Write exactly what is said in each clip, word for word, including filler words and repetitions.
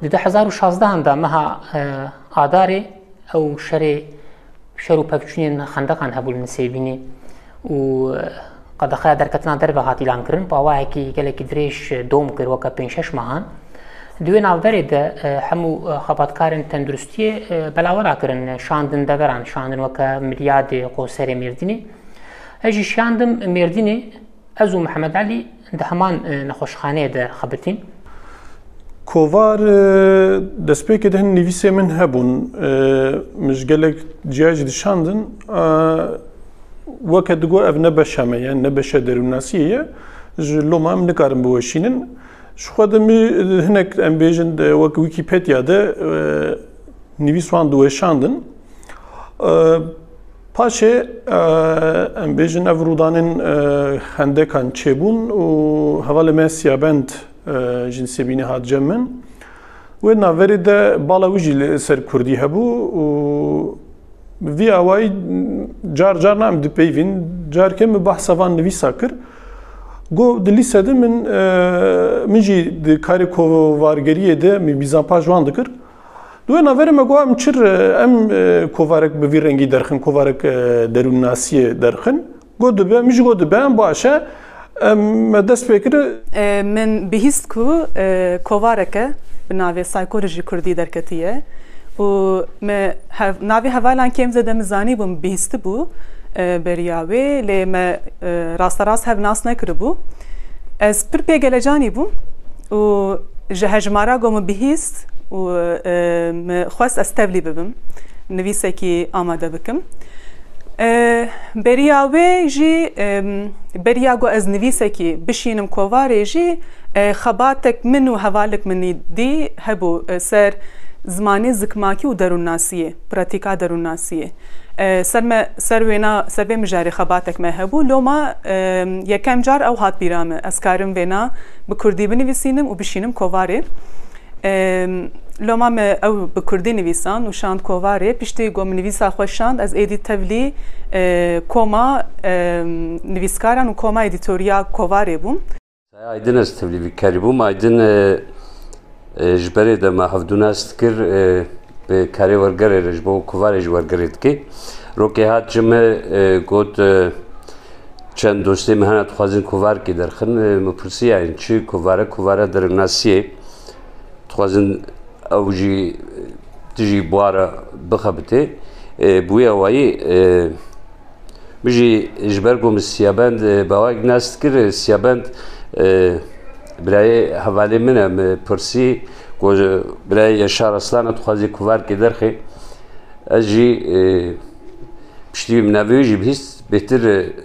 ده هزار و شازده هنده مها آداره او شر شر و پکچونین خندقان هبول نسیبینی و قد خیلی درکتنا در به هاتی لان کرن باواه کی گله کی دریش دوم کر وکا پنجش ماهان دوی ناوبری ده همو خباتکارن تندرستی بلاورا کرن شاندن دگران شاندن وکا مریاد قوسر مردینی اجی شاندم مردینی ازو محمد علی ده همان نخوشخانه ده خبرتین کووار دەستپێکێ هەن نویسێ من هەبوون مژگەلێک جیاژ دشاندن وەکە دگۆ ئەv نەبەشەمە یان نەبەشە دەرووناسیەیە ji loma em nikarin biweşînin ji xwe de me hinek em bêjin wek Wîkîpedyayê de nivîs wan diweşandin paşê em bêjin ev rûdanên xendekan çêbûn û hevalê me siyabend jin sebînê hat cem min wê naverê de bala wî jî ser Kurdî hebû û vî awayî car car em dipeyvîn carke min behsa van nivîsa kir got di lîse de min min jî di karê kovargeriyê de min mîzanpaj wan dikir دوی ناوری مگو ام چر ام کوارک به وی رنگی درخن کوارک درونناسی درخن گود به میج گود به ام باشه ام دست فکر من بهیست کو کوارک به ناوی سایکولوژی کردی درکتیه و ما ناوی حوالان کم زده مزانی بوم بهیست بو بریاوی لی ما راست راست هف ناس نکربو از پر پیگلجانی بوم و جهجمارا گم بهیست و خواست استولی ببم نویسه کی آماده بکم بریاوی جی بریاگو از نویسه کی بشینم کوواری جی خباتک منو حوالک منی دی هبو سر زمانی زکماکی و درونناسیه پراتیکا درونناسیه سر ما سر وینا سر به مجاری خباتک ما هبو لو ما یکم جار او هات بیرامه از کارم وینا بکردی بنویسینم و بشینم کوواری لما ما او بکردی نویسان و شاند کوواری پشتی گم نویسا خوشاند از ایدی تولی کوما نویسکاران و کوما ادیتوریا کوواری بوم. ایدن از تولی بیکاری بوم ایدن جبری دم هفدوناست کر به کاری ورگری رجبو کوواری جورگرید کی روکی هات جمع گود چند دوستی مهنت خوازین کووار کی درخن مپرسی این چی کوواره کوواره در ناسیه خوازن اوجی تجی بواره بخبته بوی اوایی بجی جبرگم سیابند باوی ناست کر سیابند برای حوالی منم پرسی گوش برای یشار اصلا تخوازی کوار کی درخی اجی پشتی منویجی بهست بهتر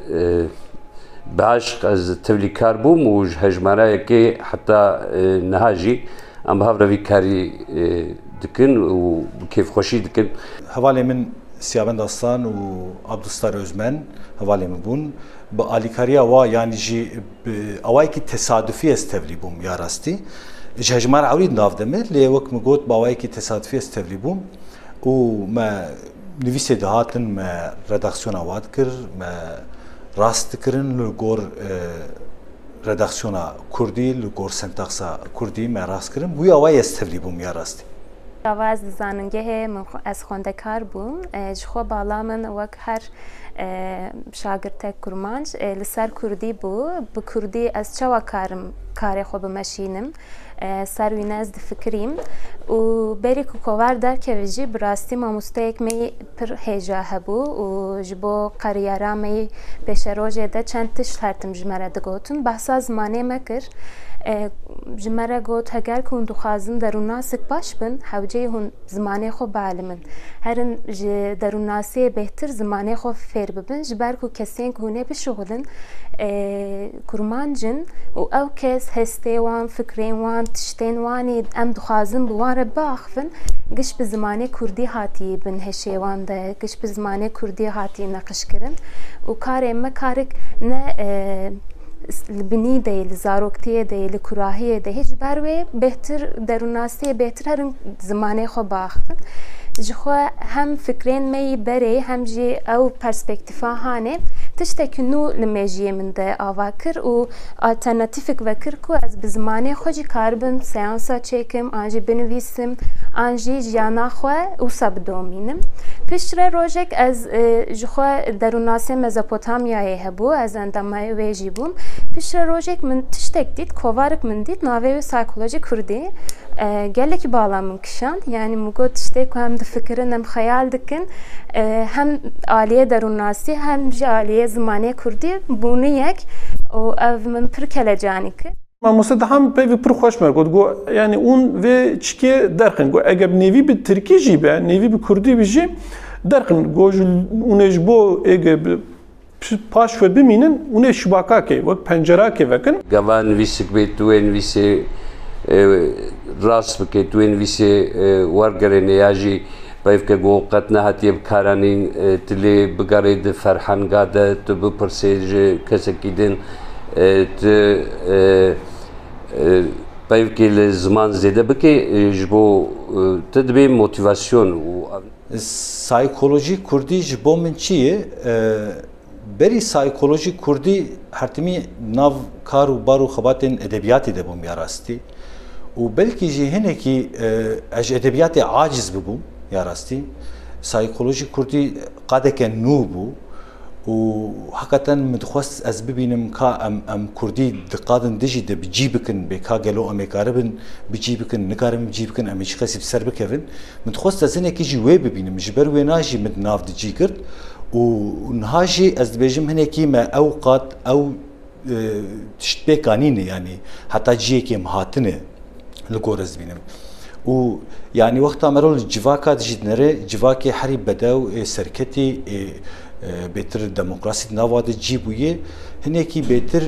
بعشق از تولیکار بوم و هجماره کی حتی نهاجی ام هفره وی کاری دکن و کیف خوشی دکن حوالی من سیابند aslan و عبدالستار özmen حوالی من بون با آلیکاریا و یعنی جی اوای کی تصادفی استولی بوم یا راستی جهجمار عورید ناف دمه لی وقت مگوت با اوای کی تصادفی استولی بوم و ما نویسه دهاتن ما رداکسیون آواد کر ما راست کرن لگور رداکسیونا کردی لگور سنتاکسا کردی ما راست کرن بوی اوای استولی بوم یا راستی آواز زاننگه از خوندکار بوم جخو بالا من وک هر شاگرد کرمانج لسر کردی بو به کردی از چوا کارم کاری خوب ماشینم سر وینه از فکریم و بری که کوار در کلیجی براستی ما مستیک می پر هجا هبو و جبو قریارا می پیش روزه ده چند تش هرتم جمره دگوتن بحثا زمانه مکر جمره گوت هگر کن دو خازن دروناسک باش بن حوجه هون زمانه خو بعلمن هرن دروناسی بهتر زمانه خو فیر ببن جبر کو کسین کونه بشغلن کرمانجن و او کس هسته وان فکرین وان تشتین وانی ام دو خازن بواره باخفن گش به زمانه کردی هاتی بن هشیوان ده گش به زمانه کردی هاتی نقش کرن و کار اما کارک نه بنی دی لزاروکتی دی لکراهی دی هیچ بروی بهتر دروناسی بهتر هر زمانه خو باخفن جخوا هم فکرین می بری هم جی او پرسپکتیفا هانه tiştekî nû li mejiyê min de ava kir û alternatîfek vekir ku ez bi zimanê xwe jî karibim seansa çêkim, an jî binivîsim, an jî jiyana xwe wisa bidomînim. Piştre rojek ez ji xwe derûnasê Mezopotamyayê hebû, ez endamayê wê jî bûm. Piştre rojek min tiştek dît, kovarek min dît, navê wê saykolojî Kurdî. Gelekî bala min kişand, yani min got tiştê ku hem difikirin hem xeyal dikin, hem aliyê derûnasî hem jî aliyê zimanê Kurdî bûnî yek û ev min pir kelecanî kir. Mamoste de hem peyvê pir xweş me got got yani ûn vê çikê derxin got eger nevî bi Tirkî jî be nevî bi Kurdî bi jî derxin got hûn ji bo êge paş xwe bimînin hûn ê şibakakê wek pencerakê vekin. Gava nivîsik bê tu ê nivîsê rast bike tu ê nivîsê wergerê ya jî peyvke got qet nehatiye bikaranîn tilê bigerê di ferhenga de tu bipirsê ji kesekî din tu peyvkê li ziman zêde bike ji bo tu dibê motivasyon û Saykolojî Kurdî ji bo min çi ye? Berî saykolojî Kurdî hertimî nav kar û bar û xebatên edebiyatê de bûm ya rastî û belkî jî hinekî ez ji edebiyatê aciz bibûm ya rastî. Saykolojî Kurdî qadeke nû bû û hakikaten min dixwest ez bibînim ka em em Kurdî diqadin dijî de bicî bikin bê ka gelo em ê karibin bicî bikin nikarin bicî bikin em ê ji xesî ser bikevin. Min dixwest ez hinekî jî wê bibînim ji ber wê na jî min nav dicî girt û niha jî ez dibêjim hinekî me ew qat ew tiştpêkanîne yani heta ciyekê em hatine li gor ez bînim. û yani wexta me ro li civaka dijî dinêre civakê herî bedew ê serketî ê bêtir demokrasî nava de cî bûye hinekî bêtir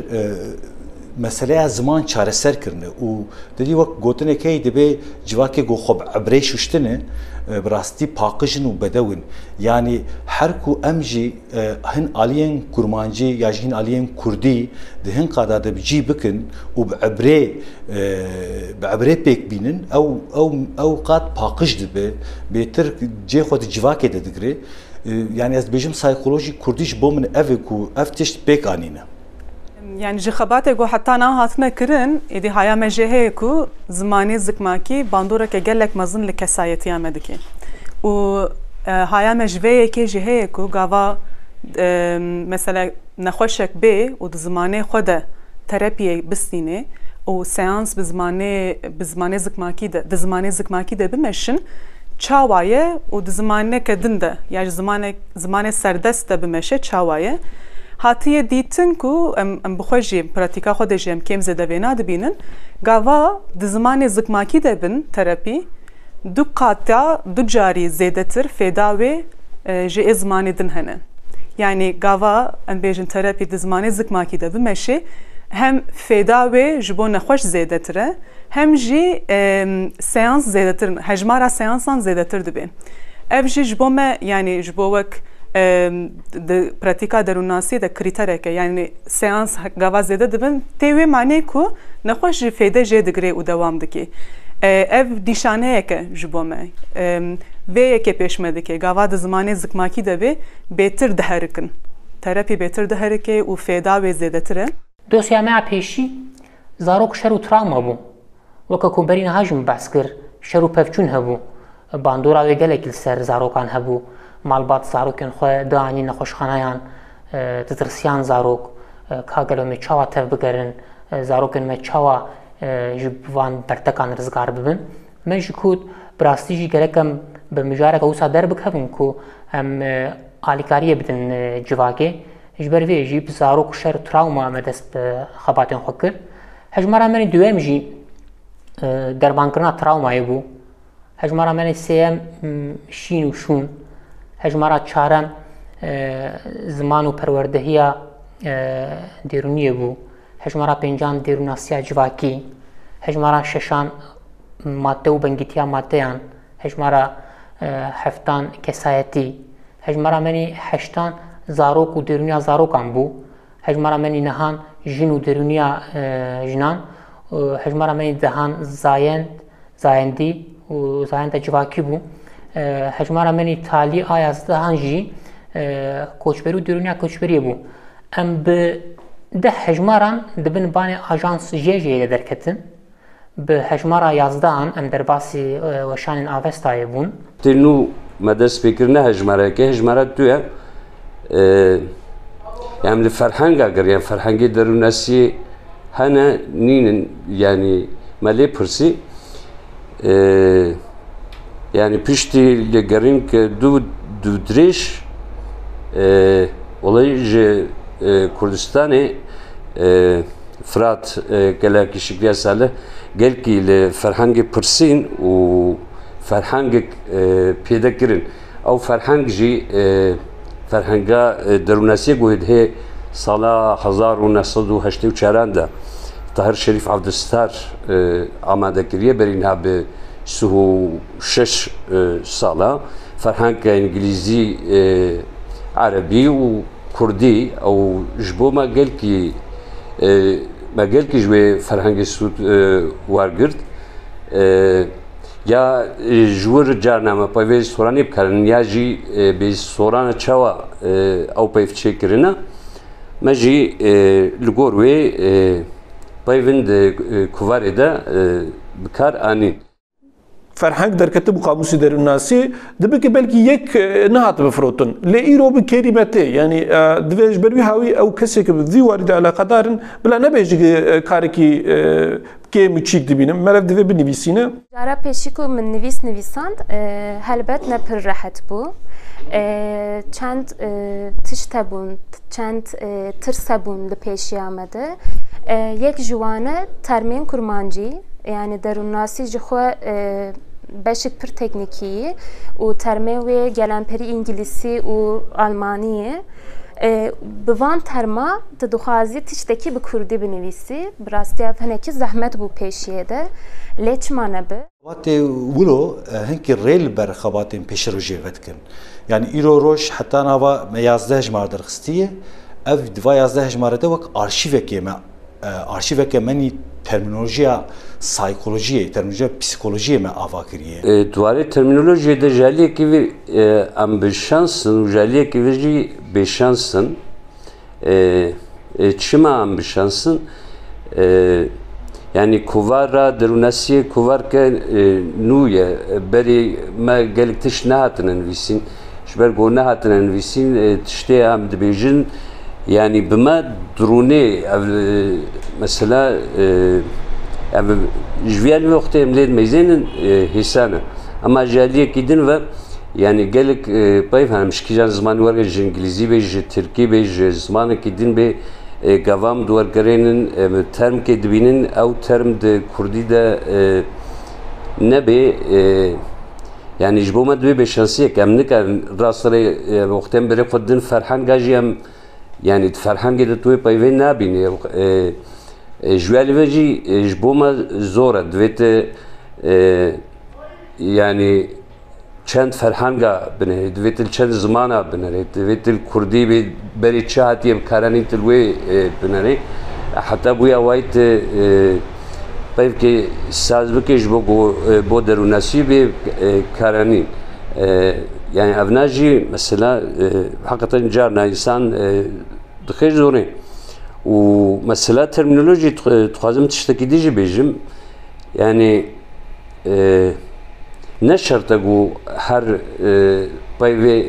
meseleya ziman çareser kirine û dedî wek gotinekê dibe civakê got xwe bi ebrê şuştine bi rastî paqijin û bedewin yani her ku em jî hin aliyên kurmancî ya jî hin aliyên Kurdî di hin qada de bicî bikin û bi ebrê bi ebrê pêk bînin ew ew ew qat paqij dibe bêtir cê xwe di civakê de digire. Yani ez dibêjim saykolojî Kurdî ji bo min ev e ku ev tişt pêk anîne. Yani ji xebatê got heta na hatine kirin êdî haya me jê heye ku zimanê zikmakî bandoreke gelek mezin li kesayetiya me dike û haya me ji vê yekê jî heye ku gava mesela nexweşek bê û di zimanê xwe de terapiyê bistîne û seans bi zimanê bi zimanê zikmakî de di zimanê zikmakî de bimeşin çawa ye û di zimaneke din de ya ji zimanek zimanê serdest de bimeşe çawa ye. Hatiye dîtin ku em em bi xwe jî pratika xwe de jî em kêm zêde vê nadibînin gava di zimanê zikmakî de bin terapî du qata du carî zêdetir fêda wê ji ê zimanê din hene. Yani gava em bêjin terapî di zimanê zikmakî de bimeşe hem fêda wê ji bo nexweş zêdetir e hem jî seans zêdetir hejmara seansan zêdetir dibe. Ev jî ji bo me yani ji bo wek di pratika derûnasî de krîtereke yani seans gava zêde dibin tê wê manê ku nexweş jî fêde jê digire û dewam dike. Ev nîşaneyeke ji bo me vê yekê pêş me dike gava di zimanê zikmakî de bê bêtir diherikin terapî bêtir diherike û fêda wê zêdetir e. Dosya me ya pêşî zarok şer û travma bû weke ku berî niha jî min behs kir şer û pevçûn hebû bandora wê gelekî li ser zarokan hebû malbat zarokên xwe dianî nexweşxaneyan titirsiyan zarok ka gelo me çawa tev bigerin zarokên me çawa ji van bertekan rizgar bibin me ji ku bi rastî jî gerek em bi mijareka wisa derbikevin ku em alîkariyê bidin civakê ji ber vê jî bi zarok şer travma me dest bi xebatên xwe kir. Hejmara me duêm jî dermankirina travmayê bû. Hejmara me sêyem şîn û şûn. Hejmara çarem ziman û perwerdehiya dêrûniyê bû. Hejmara pêncan dêrûnasiya civakî. Hejmara şeşan madde û bengîtiya maddeyan. Hejmara heftan kesayetî. Hejmara me heştan zarok û dêrûniya zarokan bû. Hejmara me nehan jin û dêrûniya jinan. Hejmara me dehan zayend zayendî û zayenda civakî bû. Hejmara me talî aya dehan jî koçberî û dêrûniya koçberiyê bû. ام به ده هجماران دبن بانی آژانس جیجی درکتن به هجمارا یازدان ام در باسی وشان آوستای بون تنو مدرس فکر نه هجماره که هجماره توی يعني الفرهنگ اگر يعني فرهنگی درونسی هنه نینن يعني مالی پرسی يعني پشتی لگرین که دو دو دریش olay je Kurdistan'ı Fırat gelaki şikliye sale gel ki le ferhangi persin u ferhangi pedakirin او فرهنگ جی فرهنگا درونسی گوید هی سال هزار و نهصد و هشت و چهار ده طاهر شریف عبدالستار آماده کریه برین ها به سه و شش ساله فرهنگ انگلیزی عربی و کردی او جبو ما گل کی ما گل کی جوی فرهنگ سود وارگرد یا جور جارنامه پایوی سورانی بکرن یا جی به سوران چوا او پایف چکرنا ما جی لگور وی پایوند کواره دا بکار آنی فرهنگ در کتب قاموسی دروناسی دبی که بلکی یک نهات بفروتن لیرو به کلمته یعنی دویج بروی هاوی او کسی که بدی وارد علاقه دارن بلا نبیجی کاری کی که میچیک دبینم مرد دوی بنویسینه جارا پیشیکو من نویس نویساند هلبت نپر راحت بو چند تشت بون چند ترس بون لپیشی آمده یک جوانه ترمین کرمانجی yani derunasi jixwe beşik pir teknikiyi u terme ve gelen peri İngilisi u Almaniye bi van terma de duhazi tişteki bi Kurdi binivisi brastiya feneki zahmet bu peşiye de leçmane bi وقتی ولو هنکی ریل بر خباتین پیش رو جیوت کن یعنی ایرو روش حتی نوا یازده هجمار درخستیه اف دوا یازده هجمار ده وک آرشیو که ما آرشیو که منی terminolojiya psikolojiye, terminolojiya psikolojiye me ava kiriye. Duvarı terminolojiye de jaliye ki bir ambişansın, jaliye ki bir beşansın, çima ambişansın, yani kuvara derunasiye kuvar ke nuye beri me gelik tiş nahatının visin, şber go nahatının visin tişte am dibejin. Yani bima drone mesela yani jviyel vaqti emled mezinin hisana ama jaliye kidin ve yani gelik payf hanmış ki zaman var ki İngilizce ve Türkçe ve zaman kidin be gavam duvar garenin term kedbinin au term de Kurdi de ne be yani jboma dve be şansiye kamnik rastları vaqtem bere fadin ferhan gajiyam yani فرهنگ ده توی پایوی نبینه جوالی وجی جبوما زوره دویت yani چند فرهنگا بنه دویت چند زمانه بنه دویت کردی به بری چهاتی بکارانی تلوی بنه حتی بویا وایت پایو که ساز بکش بو بو دروناسی به کارانی yani evnaji mesela hakikaten carna insan dixêj zor û mesela terminoloji dixwazim tiştekî dî jî bêjim yani ne şert e ku her peyvê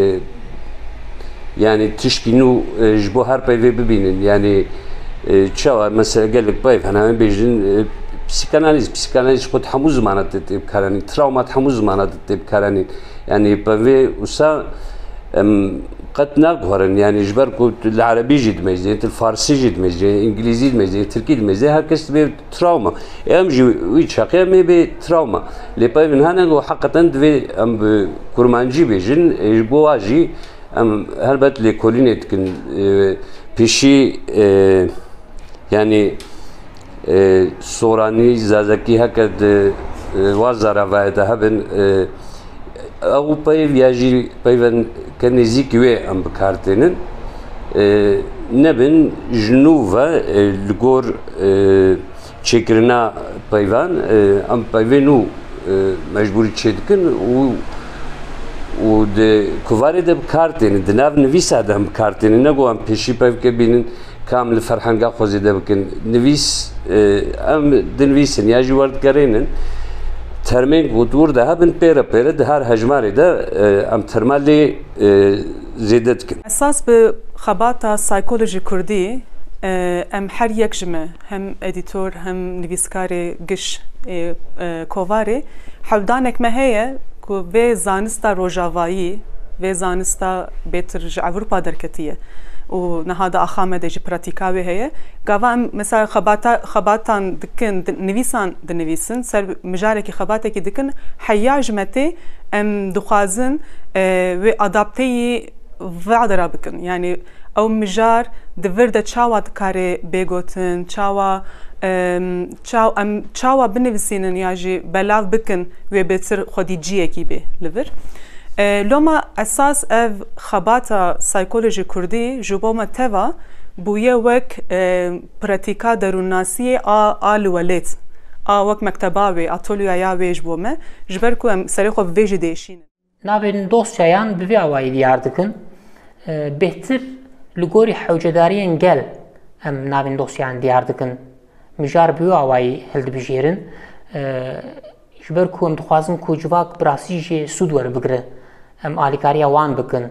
yani tişkî nû ji bo her peyvê bibînin yani çawa mesela gelek peyv hene em bêjin psikanaliz psikanaliz xwe hemû zimana te tê bikaranîn travma hemû zimana te tê bikaranîn يعني بفي وسا قد نقهرن يعني جبر كنت العربي جد مزيت الفارسي جد مزيت الانجليزي مزيت التركي مزيت هركس بي تراوما ام جي وي شقيه مي بي تراوما لي باي من هنا حقا دفي ام كورمانجي بيجن جبواجي ام هربت لي كولينيت كن بيشي يعني سوراني زازكي هكذا وزاره وهذا او پایو یاجی پایون کنیزی کیه ام بکارتنن نبن جنوبا لگور چکرنا پایوان ام پایونو مجبوری چیدکن و و د کوواری د کارتین د ناو نویس ادم کارتین نگو ام پیشی پیو که بینن کامل فرهنگا خوزیده بکن نویس ام د نویسن یا جوارد گرینن ترمین بودور ده هبن پیره پیره ده هر هجماری ده ام ترمالی زیدت کن. اساس به خباتا سایکولوژی کردی ام هر یک جمه هم ادیتور هم نویسکار گش کوواری حولدانک مهیه که به زانستا روجاوایی و زانستا بهتر اروپا درکتیه و نهاد آخامه دجی پراتیکاوی هیه گاوام مثلا خباتا خباتان دکن نویسان دنویسن سر مجاره کی خباتا کی دکن حیاج مته ام دخوازن و آدابتی وعدرا بکن یعنی او مجار دورده چاوا دکاره بگوتن چاوا چاو ام چاوا بنویسینن یاجی بلاو بکن و بهتر خودیجیه کی به لور لما اساس اف خباتا سایکولوژی کردی جبوم توا بویه وک پراتیکا دروناسی آل ولت آ وک مکتباوی اتولیا یا ویج بومه جبر کو ام سری خو ویج دیشین نابن دوستیان بوی اوای دیاردکن بهتر لگوری حوجداریان گل ام نابن دوستیان دیاردکن مجار بوی اوای هلد بجیرن جبر کو ام دخوازم کو جواک براسیجی سود ور بگره ام آلیکاریا وان بکن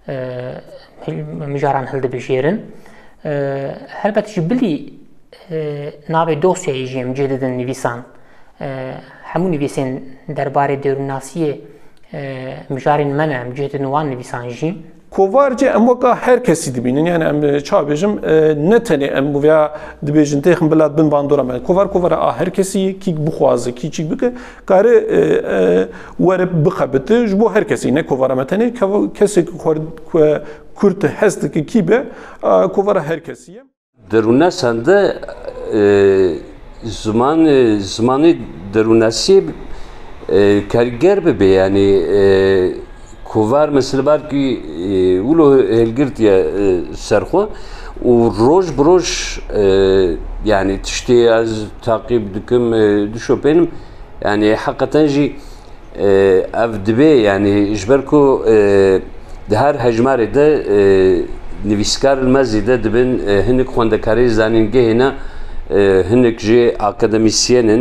مجاران هلد بجیرن هلبت جبلی نابه دوستیایی جیم جدیدن نویسان همون نویسین درباره دروناسیه مجارین من ام جدیدن وان نویسان جیم کووارجه ام وقا هر کسی دبینن یعنی ام چا بیجم نتنی ام بویا دبیجن تخم بلاد بن باندورا من کووار کووار آ هر کسی کی بخوازه کی چی بک کاره ور بخبت جبو هر کسی نه کووار متنی کسی کورت هست کی کی به کووار هر کسیه درونه سنده zaman zamanı derunasi kariger be yani kovar mesela var ki ulo helgirt ya serxo و روز بروز yani تشتي az takip düküm düşöpenim yani hakikaten ji ev dibe yani jberko her hecmarede نویسکار مزیده دبن هنگ خواندکاری زنینگه هنگ هنگ جی اکادمیسیانن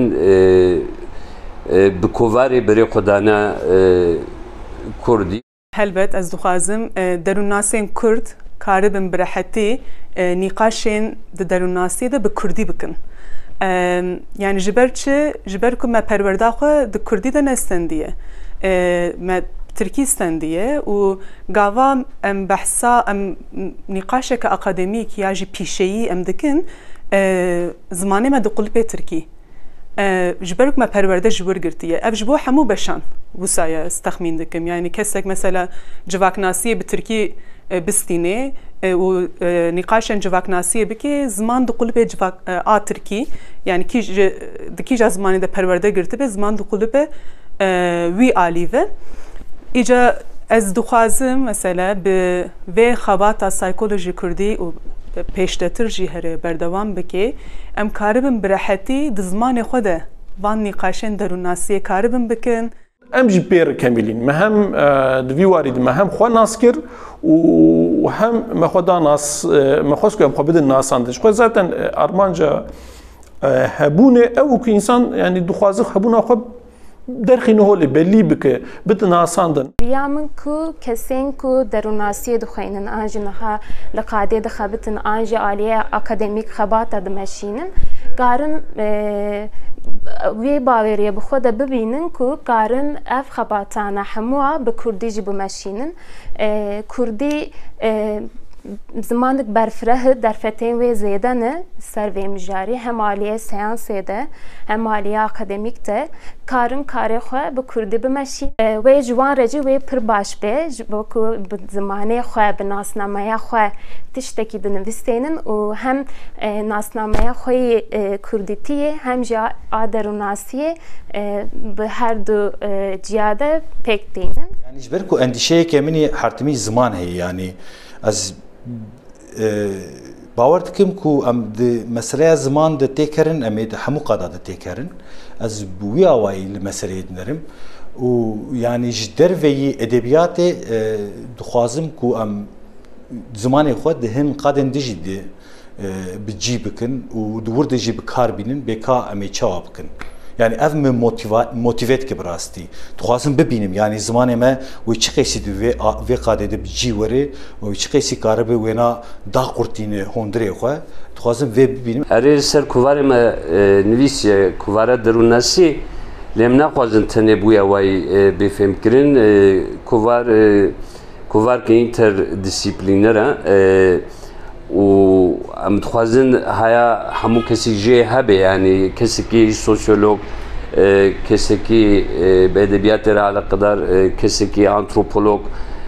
بکواری بری خدانا کردی. هلبت از دخوازم دروناسین کرد کاربن برحتی نقاشین دروناسی ده به کردی بکن. yani جبرچه جبرکم ما پرورده خو د کردی ده نستندیه. ما تركيستان ديه و قاوا ام بحثا ام نقاشك اكاديميك ياجي بيشي ام دكن اه زماني ما دقل بي تركي اه جبرك ما پرورده جبر قرتيه اف جبو حمو بشان وسايا استخمين دكم يعني كسك مثلا جواك ناسيه بتركي اه بستينه اه و اه نقاشن جواك ناسيه بكي زمان دقل بي جواك اه تركي يعني كي دكي جا زماني ده پرورده قرتي به زمان دقل بي اه وي آليوه ایجا از دخوازم مثلا به و خباتا سایکولوژی کردی و پیشتر جی هره بردوام بکی ام کاربم برحتی دزمان خوده وان نقاشن دروناسی کاربم بکن ام جی پیر کاملین مهم دوی وارد مهم خو ناس کر و هم مخدا ناس مخوس که مخبد الناس اندش خو zaten ارمانجا هبونه او که انسان یعنی دخوازه هبونه خو درخی نهولی بلی بکه بتن آساندن. بیامن کو کسین کو دروناسی دخوینن آنج نها لقاده دخبتن آنج عالیه اکادمیک خبات دمشینن کارن وی باوریه بخود ببینن کو کارن اف خباتانه هموا به کردی جی بمشینن کردی زمانك برفره در فتين و زيادة نه سر و مجاري هم عالية سيانس ده هم عالية أكاديميك ده كارن كاره خواه بكردي بمشي و جوان رجي و پر باش به بكو بزمانه خواه بناسنامه خواه تشتكي دنوستينن و هم ناسنامه خواه كرديتيه هم جا آدر و ناسيه به هر دو جياده پيك دينن يعني جبركو انديشه كميني حرتمي زمان هي يعني از باور دکم کو ام د مسئله زمان د تکرن امید همو قادا د تکرن از بوی اوایل مسئله نرم و yani ji derveyî edebiyatê dixwazim ku em zimanê xwe di hin qadên dijî de bi cî bikin û di wir de jî bi kar bînin bêka em ê çawa bikin. Yani ev me motive dike bi rastî. Dixwazim bibînim yani zimanê me wê çi qesî di vê vê qadê de bi cî were wê çi qesî karibe wêna da qurtîne hondirê xwe. Dixwazim vê bibînim. Erê ser kuvarê me nivîsiye kuvara derûnasî lêm naxwazin tenê bûya wayî bêfêmkirin kuvar kuvarkê interdisîplîner e û em dixwazin haya hemû kesî jê hebe yani kesekî sosyolog kesekî bi edebiyatê re alaqedar kesekî antropolog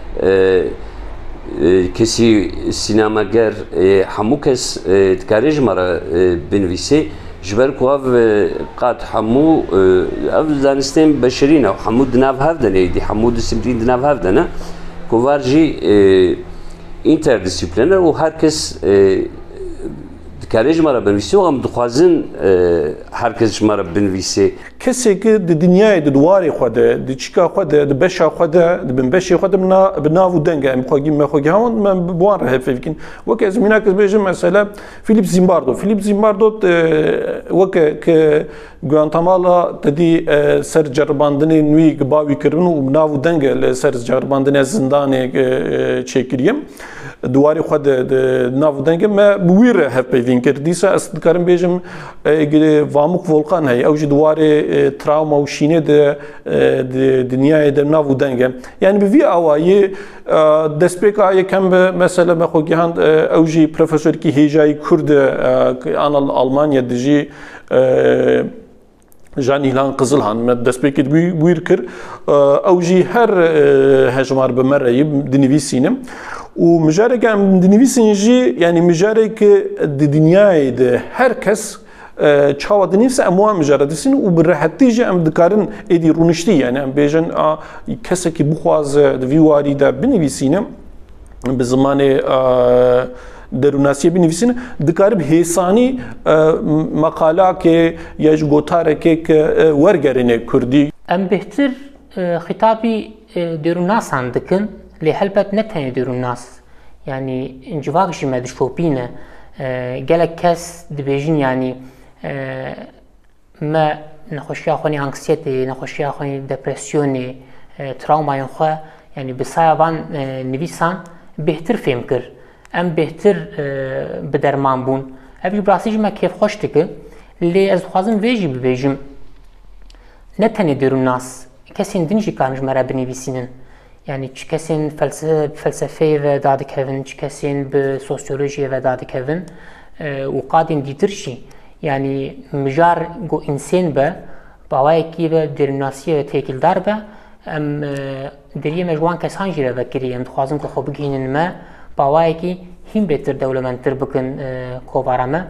kesî sînemager hemû kes dikarê ji me re binivîse ji ber ku ev qat hemû ev zanistên beşerî ne hemû di nav hev de ne êdî hemû disîplîn di nav hev de ne kuvar jî interdiscipliner û herkes dikarê ji me re binivîse û em dixwazin herkes ji me re binivîse. Kesekî di dinyayê di dwarê xwe de, di çîka xwe de, di beşa xwe de, di binbeşê xwe de bi nav û deng e em xwegî me xwegî hewin me bi wan re hevfêvîkin. Wek ez mînak ez bêjim mesela Philip Zimbardo. Philip Zimbardo weke ki Guantanamo tedî ser ceribandinê nûî bavî kirin û bi nav û deng e li ser ceribandinê zindanê çêkiriye. Duwarê xwe de nav û dengê me bi wî re hevpeyvîn kir. Dîsa ez dikarim bêjim Vamuk Volkan heye ew jî duwarê travma û şînê de dinyayê de nav û deng e. Yani bi vî awayî destpêka yekem bi mesela me xwe gihand ew jî profesorîkî hêjayî Kurd e Almanya de jî Jan İlhan Qızılhan me destpêkê wîr kir ew jî her hejmar bi me re yî dinivîsînim. û mijarek em dinivîsin jî yani mijareke di dinyayê de herkes çawa dinivîse em wan mijara dîsin û bi rehetî jî em dikarin êdî rûniştî yani em bêjin a kesekî bixwaze di vî warî de binivîsîne bi zimanê derûnasiyê binivîsîne dikarib hêsanî meqalakê ya ji gotarekê wergerîne Kurdî. Em bêhtir xîtabî derûnasan dikin lê helbet ne tenê derûnas yani civak jî me dişopîne gelek kes dibêjin yani me nexweşiya xwe nê anksiyetê nexweşiya xwe nê depresyonê travmayên xwe yani bi saya van nivîsan bêhtir fêm kir em bêhtir bi derman bûn ev jî bi rastî jî me kêfxweş dike lê ez dixwazim vê jî bibêjim ne tenê derûnas kesên din jî karin ji me re binivîsînin yani çi kesên felsefeyê ve dadikevin çi kesên bi sosyolojiyê ve dadikevin û qadên dîtir jî yani mijar got insên be bawayekî ve derûnasiyê ve têkildar be em deriyê me ji wan kesan jî re vekirî em dixwazim ku xwe bigihînin me bawayekî hîn bêtir dewlemendtir bikin kovara me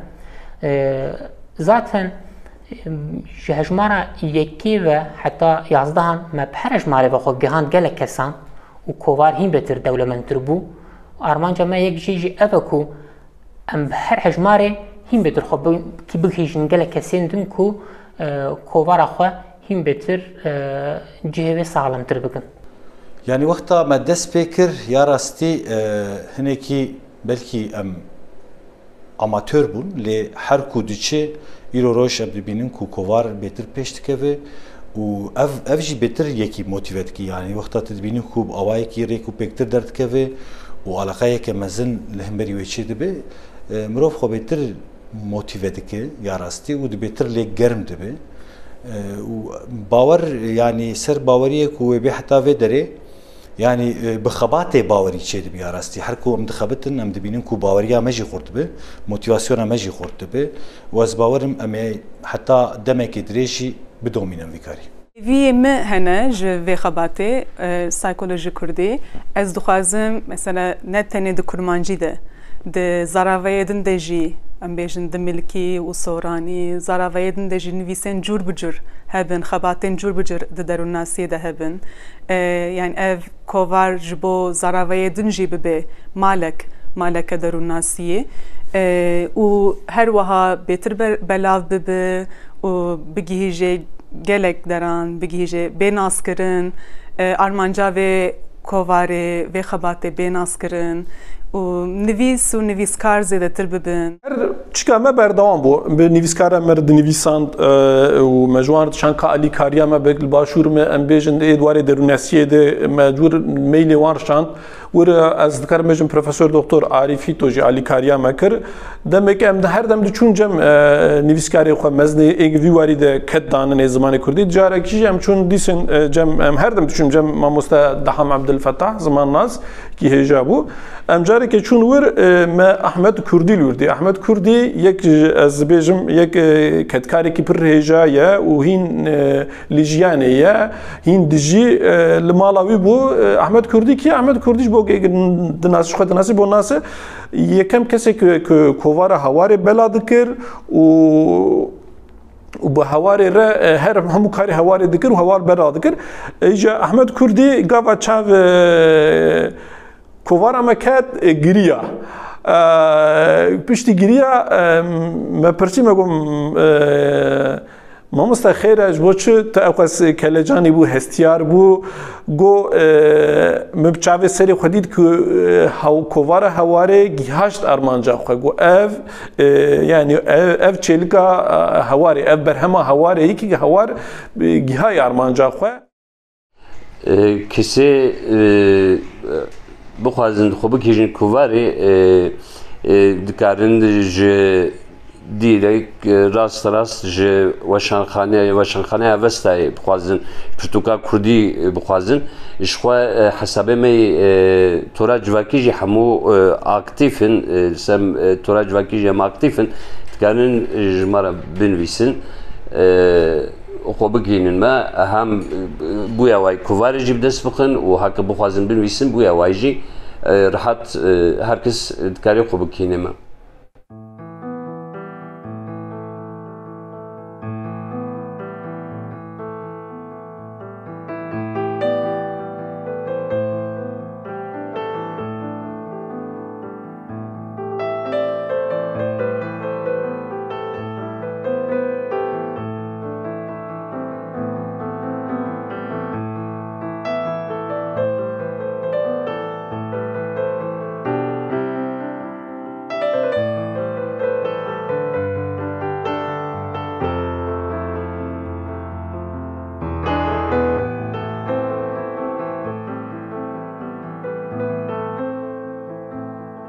zaten ji hejmara yekê ve heta yazdehan me bi her hejmarê ve xwe gihand gelek kesan û kovar hîn bêtir dewlemendtir bû armanca me yek jî jî ev e ku em bi her hejmarê hîn bêtir xwe kî bigihîjin gelek kesên din ku kovara xwe hîn bêtir cihê wê saxlemtir bikin. Yani wexta me dest pê kir ya rastî hinekî belkî em amatör bûn lê her ku diçe îro roj em dibînin ku kovar bêtir pêş dikeve û ev ev jî bêtir yekî motive dikî yani wexta tu dibînî ku awayekî rêk û pêktir derdikeve û alaqayeke mezin li hemberî wê çê dibe mirov xwe bêtir motive dike ya rastî û dibêtir lê germ dibe û bawer yani ser baweriyê ku wê bê heta vê derê yani bi xebatê bawerî çê dibe ya rastî her ku em dixebitin em dibînin ku baweriya me jî xurt dibe motivasyona me jî xurt dibe û ez bawerim em ê heta demekê dirêj jî bidomînin vî karî. Vî me hene ji vê xebatê psîkolojî Kurdî ez dixwazim mesela ne tenê di kurmancî de di zaraveyê din de jî em bêjin di milkî û soranî zaraveyê din de jî nivîsên cûr bi cûr hebin xebatên cûr bi cûr di derûnasiyê de hebin yani ev kovar ji bo zaraveyê din jî bibe malek maleke derûnasiyê û her wiha bêtir belav bibe û bigihîje gelek deran bigîje bênaskirin armanca ve kovarê vê xebatê bênaskirin û nivîs û nivîskar zêdetir bibin. Çika me berdewam bû bi nivîskara me di nivîsand û me ji wan şanka alîkariya me bi başûr me em bêjin ê dwarê derûnesiyê de mecbûr mailê wan şand were ez dikarim bêjim Profesör Doktor Arîfî to jî alîkariya me kir demek em de her dem diçûn cem nivîskarê xwe meznê ê vî warî de ket danin ê zimanê Kurdî carekî jî em çûn dîsên cem em her dem diçûn cem mamoste Daham Abdülfettah ziman naz ki hêja bû em carekê çûn wir me Ahmed Kurdî lûrdî Ahmed Kurdî yek ez bêjim yek ketkarekî pir hêja ye û hîn li jiyanê ye hîn dijî li mala wî bû Ahmed Kurdî ki Ahmed Kurdî ji bo dinasî xwe dinasî bo nasê yekem kesek ku kovara hawarê bela dikir û û bi hawarê re her hemû karê hawarê dikir û hawar bela dikir îja Ahmed Kurdî gava çav kovara me ket giriya piştî giriya me pirsî me got mamoste xêr e ji bo çi te ew kelecanî bû hestiyar bû got me bi çavê serê xwe dît ku kovara hewarê gihaşt armanca xwe got ev yani ev çêlika hewarê ev berhema hewarê yekî hewar gihay armanca xwe kesê bixwazin xwe bikêjin kovarê dikarin ji dîrek rast rast ji weşanxaneya weşanxaneya Vestayê bixwazin Pirtûka Kurdî bixwazin ji xwe hesabê me tora civakî jî hemû aktîfin sem tora civakî jî hem aktîfin dikarin ji me re binivîsin xwe bigînin me hem bûya wayî kovarê jî bi dest bixin û heke bixwazin binivîsin bûya wayî jî rahat herkes dikarê xwe bikîne me.